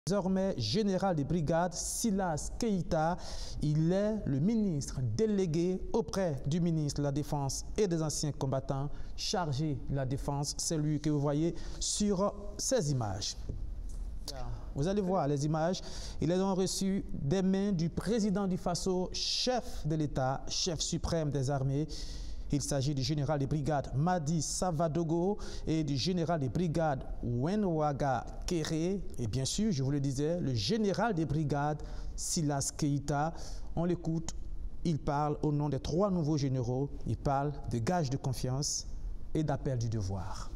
Désormais général des brigades, Silas Keita, il est le ministre délégué auprès du ministre de la Défense et des anciens combattants chargé de la défense. C'est lui que vous voyez sur ces images. Vous allez voir les images. Ils les ont reçues des mains du président du Faso, chef de l'État, chef suprême des armées. Il s'agit du général des brigades Madi Savadogo et du général des brigades Wenwaga Kéré. Et bien sûr, je vous le disais, le général des brigades Silas Keita. On l'écoute, il parle au nom des 3 nouveaux généraux. Il parle de gage de confiance et d'appel du devoir.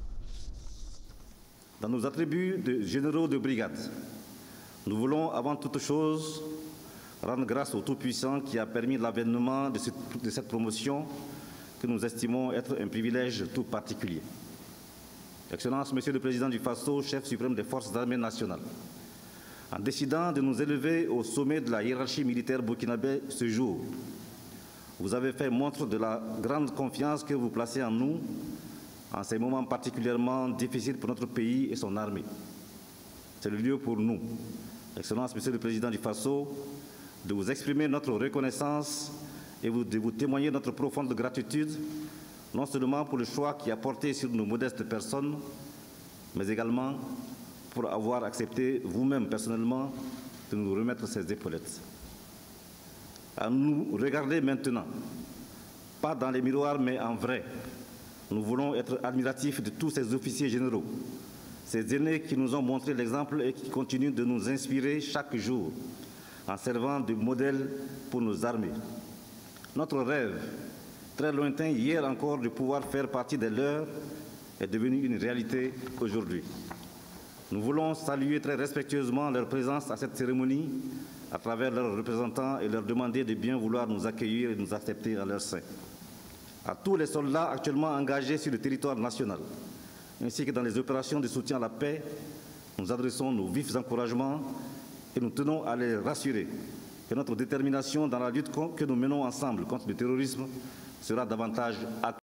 Dans nos attributs de généraux de brigade, nous voulons avant toute chose rendre grâce au Tout-Puissant qui a permis l'avènement de cette promotion que nous estimons être un privilège tout particulier. Excellence, Monsieur le Président du Faso, chef suprême des forces armées nationales, en décidant de nous élever au sommet de la hiérarchie militaire burkinabé ce jour, vous avez fait montre de la grande confiance que vous placez en nous en ces moments particulièrement difficiles pour notre pays et son armée. C'est le lieu pour nous, Excellence, Monsieur le Président du Faso, de vous exprimer notre reconnaissance et de vous témoigner notre profonde gratitude, non seulement pour le choix qui a porté sur nos modestes personnes, mais également pour avoir accepté vous-même personnellement de nous remettre ces épaulettes. À nous regarder maintenant, pas dans les miroirs, mais en vrai. Nous voulons être admiratifs de tous ces officiers généraux, ces aînés qui nous ont montré l'exemple et qui continuent de nous inspirer chaque jour en servant de modèle pour nos armées. Notre rêve, très lointain hier encore, de pouvoir faire partie des leurs, est devenu une réalité aujourd'hui. Nous voulons saluer très respectueusement leur présence à cette cérémonie à travers leurs représentants et leur demander de bien vouloir nous accueillir et nous accepter à leur sein. À tous les soldats actuellement engagés sur le territoire national, ainsi que dans les opérations de soutien à la paix, nous adressons nos vifs encouragements et nous tenons à les rassurer que notre détermination dans la lutte que nous menons ensemble contre le terrorisme sera davantage accrue.